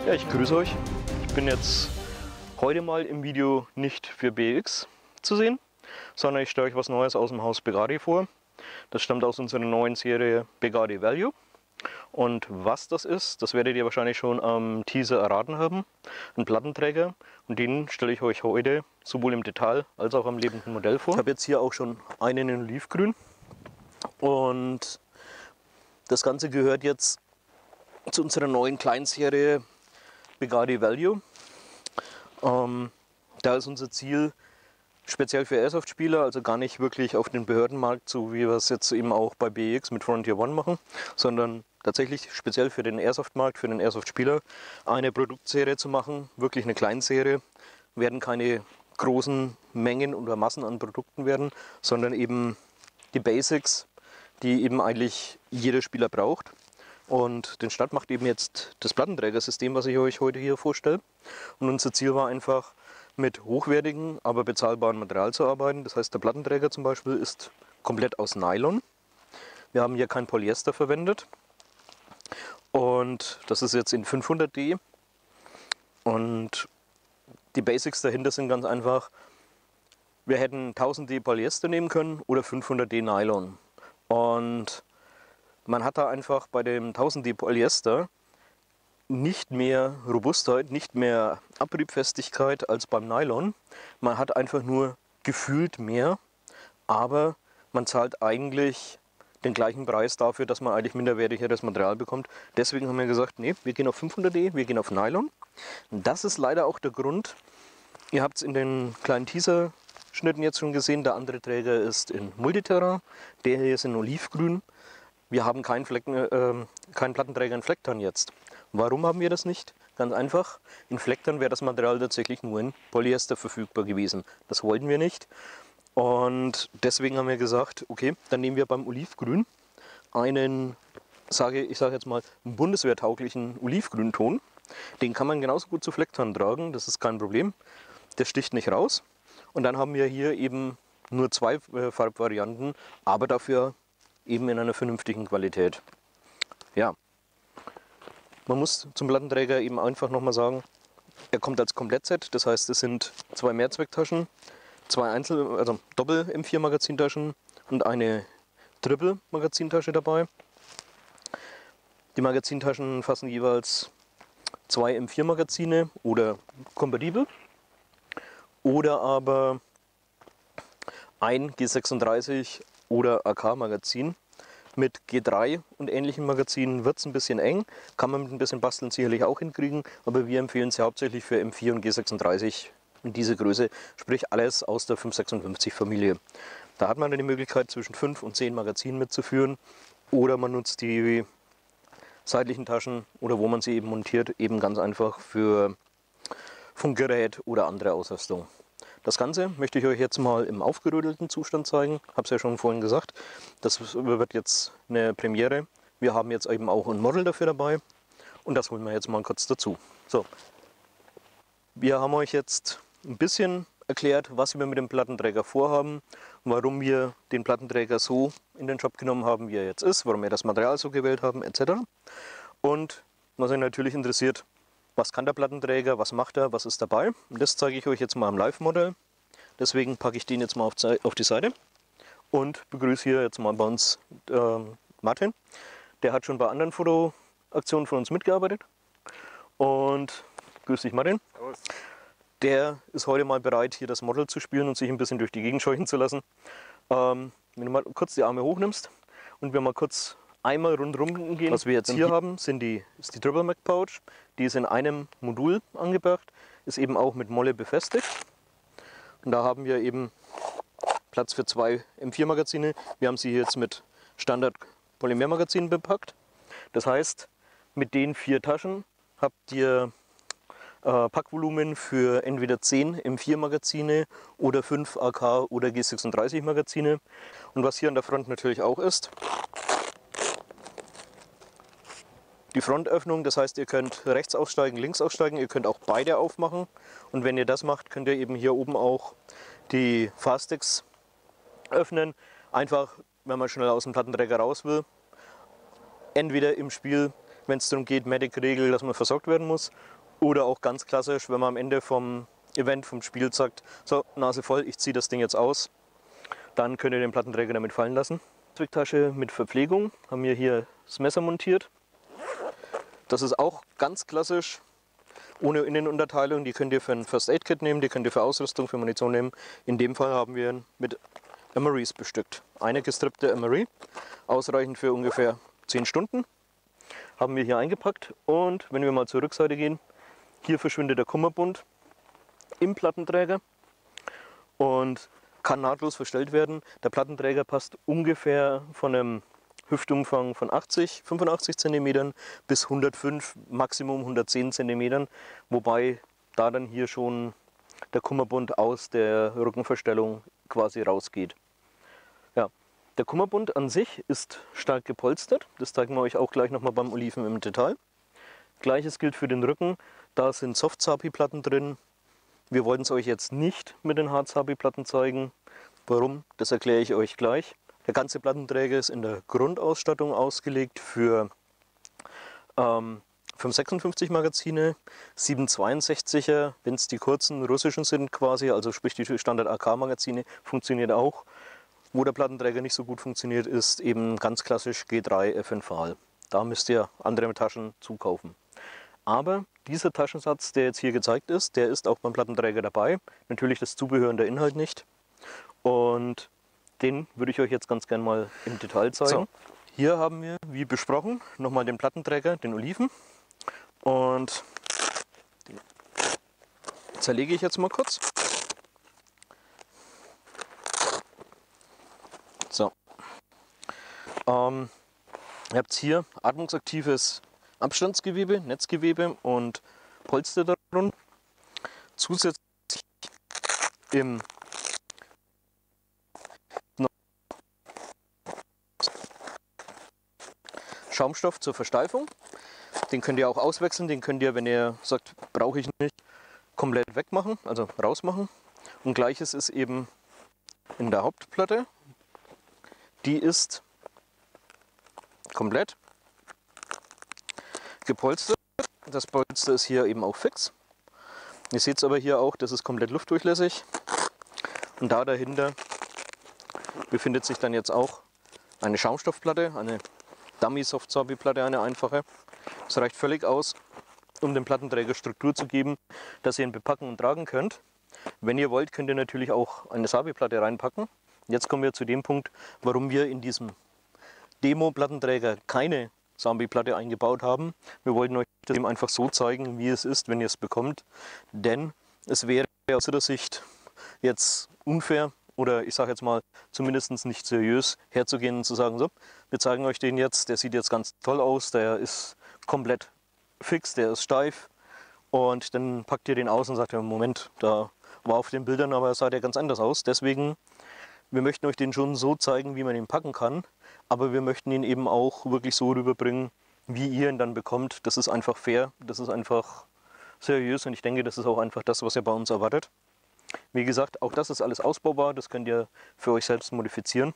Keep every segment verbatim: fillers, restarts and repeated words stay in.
Ja, ich grüße euch. Ich bin jetzt heute mal im Video nicht für B X zu sehen, sondern ich stelle euch was Neues aus dem Haus Begadi vor. Das stammt aus unserer neuen Serie Begadi Value. Und was das ist, das werdet ihr wahrscheinlich schon am Teaser erraten haben. Ein Plattenträger, und den stelle ich euch heute sowohl im Detail als auch am lebenden Modell vor. Ich habe jetzt hier auch schon einen in Olivgrün und das Ganze gehört jetzt zu unserer neuen Kleinserie Begadi Value. Ähm, da ist unser Ziel speziell für Airsoft-Spieler, also gar nicht wirklich auf den Behördenmarkt, so wie wir es jetzt eben auch bei B X mit Frontier One machen, sondern tatsächlich speziell für den Airsoft-Markt, für den Airsoft-Spieler eine Produktserie zu machen, wirklich eine Kleinserie. Werden keine großen Mengen oder Massen an Produkten werden, sondern eben die Basics, die eben eigentlich jeder Spieler braucht. Und den Start macht eben jetzt das Plattenträgersystem, was ich euch heute hier vorstelle. Und unser Ziel war einfach, mit hochwertigem, aber bezahlbarem Material zu arbeiten. Das heißt, der Plattenträger zum Beispiel ist komplett aus Nylon. Wir haben hier kein Polyester verwendet. Und das ist jetzt in fünfhundert D. Und die Basics dahinter sind ganz einfach. Wir hätten tausend D Polyester nehmen können oder fünfhundert D Nylon. Und man hat da einfach bei dem tausend D Polyester nicht mehr Robustheit, nicht mehr Abriebfestigkeit als beim Nylon. Man hat einfach nur gefühlt mehr, aber man zahlt eigentlich den gleichen Preis dafür, dass man eigentlich minderwertigeres Material bekommt. Deswegen haben wir gesagt, nee, wir gehen auf fünfhundert D, wir gehen auf Nylon. Und das ist leider auch der Grund. Ihr habt es in den kleinen Teaser-Schnitten jetzt schon gesehen, der andere Träger ist in Multiterrain, der hier ist in Olivgrün. Wir haben keinen, Flecken, äh, keinen Plattenträger in Flecktarn jetzt. Warum haben wir das nicht? Ganz einfach, in Flecktarn wäre das Material tatsächlich nur in Polyester verfügbar gewesen. Das wollten wir nicht. Und deswegen haben wir gesagt, okay, dann nehmen wir beim Olivgrün einen, sage ich sage jetzt mal, bundeswehrtauglichen Olivgrünton. Den kann man genauso gut zu Flecktarn tragen, das ist kein Problem. Der sticht nicht raus. Und dann haben wir hier eben nur zwei äh, Farbvarianten, aber dafür eben in einer vernünftigen Qualität. Ja, man muss zum Plattenträger eben einfach nochmal sagen, er kommt als Komplettset, das heißt, es sind zwei Mehrzwecktaschen, zwei Einzel-, also Doppel-M vier Magazintaschen und eine Triple-Magazintasche dabei. Die Magazintaschen fassen jeweils zwei M vier Magazine oder kompatibel oder aber ein G sechsunddreißig oder A K-Magazin. Mit G drei und ähnlichen Magazinen wird es ein bisschen eng, kann man mit ein bisschen Basteln sicherlich auch hinkriegen, aber wir empfehlen sie hauptsächlich für M vier und G sechsunddreißig in dieser Größe, sprich alles aus der fünf sechsundfünfzig Familie. Da hat man dann die Möglichkeit zwischen fünf und zehn Magazinen mitzuführen oder man nutzt die seitlichen Taschen oder wo man sie eben montiert, eben ganz einfach für Funkgerät oder andere Ausrüstung. Das Ganze möchte ich euch jetzt mal im aufgerödelten Zustand zeigen. Ich habe es ja schon vorhin gesagt, das wird jetzt eine Premiere. Wir haben jetzt eben auch ein Model dafür dabei und das holen wir jetzt mal kurz dazu. So, wir haben euch jetzt ein bisschen erklärt, was wir mit dem Plattenträger vorhaben, warum wir den Plattenträger so in den Shop genommen haben, wie er jetzt ist, warum wir das Material so gewählt haben, et cetera. Und was euch natürlich interessiert, was kann der Plattenträger, was macht er, was ist dabei? Und das zeige ich euch jetzt mal am Live-Modell. Deswegen packe ich den jetzt mal auf die Seite und begrüße hier jetzt mal bei uns äh, Martin. Der hat schon bei anderen Fotoaktionen von uns mitgearbeitet. Und grüß dich Martin. Servus. Der ist heute mal bereit, hier das Model zu spielen und sich ein bisschen durch die Gegend scheuchen zu lassen. Ähm, wenn du mal kurz die Arme hochnimmst und wir mal kurz einmal rundherum gehen. Was wir jetzt hier haben, sind die, ist die Triple Mag Pouch. Die ist in einem Modul angebracht, ist eben auch mit Molle befestigt. Und da haben wir eben Platz für zwei M vier Magazine. Wir haben sie jetzt mit Standard Polymermagazinen bepackt. Das heißt, mit den vier Taschen habt ihr äh, Packvolumen für entweder zehn M vier Magazine oder fünf A K oder G sechsunddreißig Magazine. Und was hier an der Front natürlich auch ist, die Frontöffnung, das heißt, ihr könnt rechts aussteigen, links aussteigen, ihr könnt auch beide aufmachen. Und wenn ihr das macht, könnt ihr eben hier oben auch die Fahrsticks öffnen. Einfach, wenn man schnell aus dem Plattenträger raus will. Entweder im Spiel, wenn es darum geht, Medic-Regel, dass man versorgt werden muss, Oder auch ganz klassisch, wenn man am Ende vom Event, vom Spiel sagt, so, Nase voll, ich ziehe das Ding jetzt aus, dann könnt ihr den Plattenträger damit fallen lassen. Zwicktasche mit Verpflegung, haben wir hier das Messer montiert. Das ist auch ganz klassisch, ohne Innenunterteilung. Die könnt ihr für ein First Aid Kit nehmen, die könnt ihr für Ausrüstung, für Munition nehmen. In dem Fall haben wir ihn mit Emery's bestückt. Eine gestrippte Emery, ausreichend für ungefähr zehn Stunden. Haben wir hier eingepackt und wenn wir mal zur Rückseite gehen, hier verschwindet der Kummerbund im Plattenträger und kann nahtlos verstellt werden. Der Plattenträger passt ungefähr von einem Hüftumfang von achtzig, fünfundachtzig Zentimetern bis hundertfünf, Maximum hundertzehn Zentimetern, wobei da dann hier schon der Kummerbund aus der Rückenverstellung quasi rausgeht. Ja, der Kummerbund an sich ist stark gepolstert, das zeigen wir euch auch gleich nochmal beim Oliven im Detail. Gleiches gilt für den Rücken, da sind Soft-Sabi-Platten drin. Wir wollten es euch jetzt nicht mit den Hard-Sabi-Platten zeigen. Warum? Das erkläre ich euch gleich. Der ganze Plattenträger ist in der Grundausstattung ausgelegt für ähm, fünf sechsundfünfzig Magazine, sieben zweiundsechziger, wenn es die kurzen russischen sind quasi, also sprich die Standard-A K-Magazine, funktioniert auch. Wo der Plattenträger nicht so gut funktioniert, ist eben ganz klassisch G drei F N Pfahl. Da müsst ihr andere Taschen zukaufen. Aber dieser Taschensatz, der jetzt hier gezeigt ist, der ist auch beim Plattenträger dabei. Natürlich das Zubehör und der Inhalt nicht. Und den würde ich euch jetzt ganz gern mal im Detail zeigen. So, hier haben wir, wie besprochen, nochmal den Plattenträger, den Oliven. Und den zerlege ich jetzt mal kurz. So. Ähm, ihr habt hier atmungsaktives Abstandsgewebe, Netzgewebe und Polster darunter. Zusätzlich im Schaumstoff zur Versteifung. Den könnt ihr auch auswechseln, den könnt ihr, wenn ihr sagt, brauche ich nicht, komplett wegmachen, also rausmachen. Und gleiches ist eben in der Hauptplatte. Die ist komplett gepolstert. Das Polster ist hier eben auch fix. Ihr seht es aber hier auch, das ist komplett luftdurchlässig. Und da dahinter befindet sich dann jetzt auch eine Schaumstoffplatte, eine Dummy Soft Sabi Platte, eine einfache. Das reicht völlig aus, um dem Plattenträger Struktur zu geben, dass ihr ihn bepacken und tragen könnt. Wenn ihr wollt, könnt ihr natürlich auch eine Sabi Platte reinpacken. Jetzt kommen wir zu dem Punkt, warum wir in diesem Demo-Plattenträger keine Sabi-Platte eingebaut haben. Wir wollten euch das eben einfach so zeigen, wie es ist, wenn ihr es bekommt. Denn es wäre aus unserer Sicht jetzt unfair oder ich sage jetzt mal zumindest nicht seriös herzugehen und zu sagen, so, wir zeigen euch den jetzt, der sieht jetzt ganz toll aus, der ist komplett fix, der ist steif und dann packt ihr den aus und sagt, ja, Moment, da war auf den Bildern, aber sah der ganz anders aus. Deswegen, wir möchten euch den schon so zeigen, wie man ihn packen kann, aber wir möchten ihn eben auch wirklich so rüberbringen, wie ihr ihn dann bekommt. Das ist einfach fair, das ist einfach seriös und ich denke, das ist auch einfach das, was ihr bei uns erwartet. Wie gesagt, auch das ist alles ausbaubar, das könnt ihr für euch selbst modifizieren.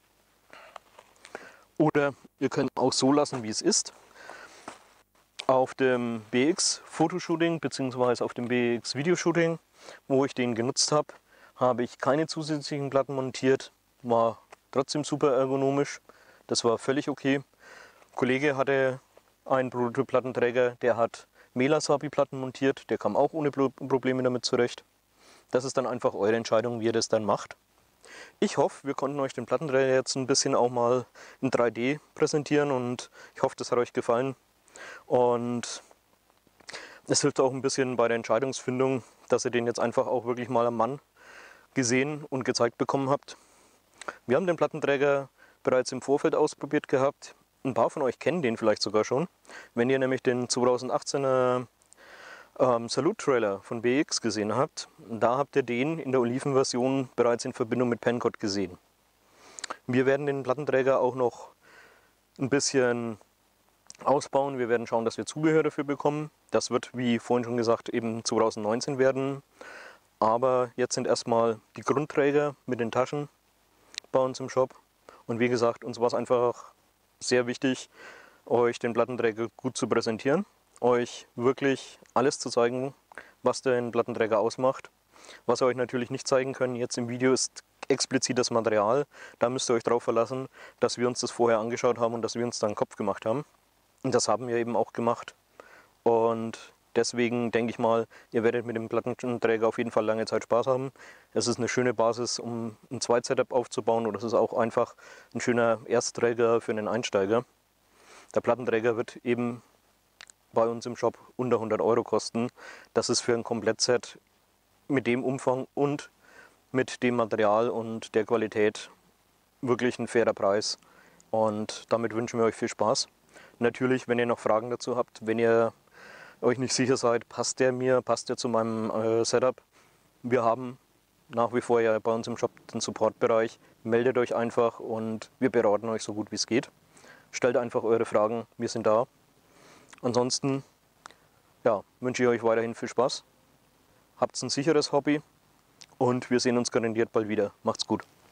Oder ihr könnt auch so lassen, wie es ist. Auf dem B X Fotoshooting bzw. auf dem B X Videoshooting, wo ich den genutzt habe, habe ich keine zusätzlichen Platten montiert. War trotzdem super ergonomisch, das war völlig okay. Ein Kollege hatte einen Prototyp-Plattenträger, der hat Mela-Sabi-Platten montiert, der kam auch ohne Probleme damit zurecht. Das ist dann einfach eure Entscheidung, wie ihr das dann macht. Ich hoffe, wir konnten euch den Plattenträger jetzt ein bisschen auch mal in drei D präsentieren und ich hoffe, das hat euch gefallen. Und es hilft auch ein bisschen bei der Entscheidungsfindung, dass ihr den jetzt einfach auch wirklich mal am Mann gesehen und gezeigt bekommen habt. Wir haben den Plattenträger bereits im Vorfeld ausprobiert gehabt. Ein paar von euch kennen den vielleicht sogar schon. Wenn ihr nämlich den zweitausendachtzehner ähm, Salute-Trailer von B X gesehen habt, da habt ihr den in der Olivenversion bereits in Verbindung mit Pencott gesehen. Wir werden den Plattenträger auch noch ein bisschen ausbauen. Wir werden schauen, dass wir Zubehör dafür bekommen. Das wird, wie vorhin schon gesagt, eben zweitausendneunzehn werden. Aber jetzt sind erstmal die Grundträger mit den Taschen bei uns im Shop. Und wie gesagt, uns war es einfach sehr wichtig, euch den Plattenträger gut zu präsentieren. euch wirklich alles zu zeigen, was den Plattenträger ausmacht. Was wir euch natürlich nicht zeigen können jetzt im Video ist explizit das Material. Da müsst ihr euch darauf verlassen, dass wir uns das vorher angeschaut haben und dass wir uns da einen Kopf gemacht haben. Und das haben wir eben auch gemacht. Und deswegen denke ich mal, ihr werdet mit dem Plattenträger auf jeden Fall lange Zeit Spaß haben. Es ist eine schöne Basis, um ein Zweit-Setup aufzubauen, oder es ist auch einfach ein schöner Erstträger für einen Einsteiger. Der Plattenträger wird eben bei uns im Shop unter hundert Euro kosten. Das ist für ein Komplettset mit dem Umfang und mit dem Material und der Qualität wirklich ein fairer Preis. Und damit wünschen wir euch viel Spaß. Natürlich, wenn ihr noch Fragen dazu habt, wenn ihr euch nicht sicher seid, passt der mir, passt der zu meinem äh, Setup. Wir haben nach wie vor ja bei uns im Shop den Supportbereich. Meldet euch einfach und wir beraten euch so gut wie es geht. Stellt einfach eure Fragen, wir sind da. Ansonsten ja, wünsche ich euch weiterhin viel Spaß. Habt ein sicheres Hobby und wir sehen uns garantiert bald wieder. Macht's gut.